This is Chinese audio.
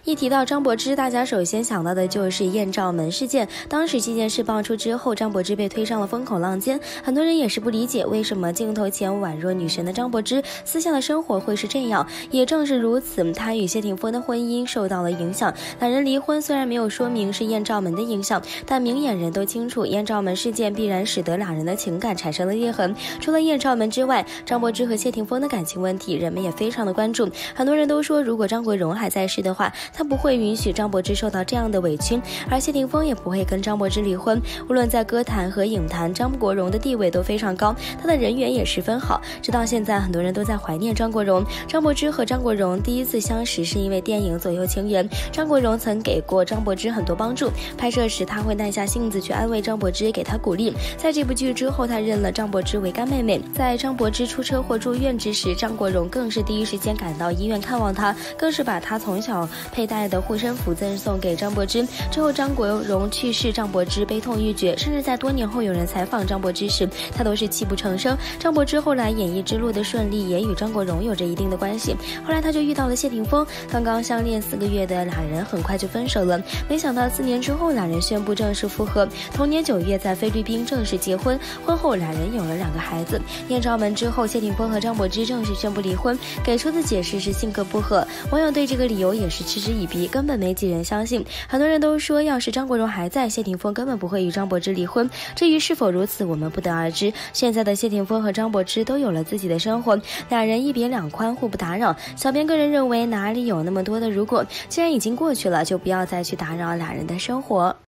一提到张柏芝，大家首先想到的就是艳照门事件。当时这件事爆出之后，张柏芝被推上了风口浪尖，很多人也是不理解为什么镜头前宛若女神的张柏芝私下的生活会是这样。也正是如此，她与谢霆锋的婚姻受到了影响。两人离婚虽然没有说明是艳照门的影响，但明眼人都清楚，艳照门事件必然使得两人的情感产生了裂痕。除了艳照门之外，张柏芝和谢霆锋的感情问题，人们也非常的关注。很多人都说，如果张国荣还在世的话，他不会允许张柏芝受到这样的委屈，而谢霆锋也不会跟张柏芝离婚。无论在歌坛和影坛，张国荣的地位都非常高，他的人缘也十分好。直到现在，很多人都在怀念张国荣。张柏芝和张国荣第一次相识是因为电影《左右情人》，张国荣曾给过张柏芝很多帮助，拍摄时他会耐下性子去安慰张柏芝，给她鼓励。在这部剧之后，他认了张柏芝为干妹妹。在张柏芝出车祸住院之时，张国荣更是第一时间赶到医院看望她，更是把她从小佩戴的护身符赠送给张柏芝。之后张国荣去世，张柏芝悲痛欲绝，甚至在多年后有人采访张柏芝时，她都是泣不成声。张柏芝后来演艺之路的顺利也与张国荣有着一定的关系。后来她就遇到了谢霆锋，刚刚相恋4个月的俩人很快就分手了。没想到4年之后，俩人宣布正式复合。同年9月在菲律宾正式结婚，婚后俩人有了2个孩子。艳照门之后，谢霆锋和张柏芝正式宣布离婚，给出的解释是性格不合。网友对这个理由也是嗤之以鼻，根本没几人相信。很多人都说，要是张国荣还在，谢霆锋根本不会与张柏芝离婚。至于是否如此，我们不得而知。现在的谢霆锋和张柏芝都有了自己的生活，俩人一别两宽，互不打扰。小编个人认为，哪里有那么多的如果，既然已经过去了，就不要再去打扰俩人的生活。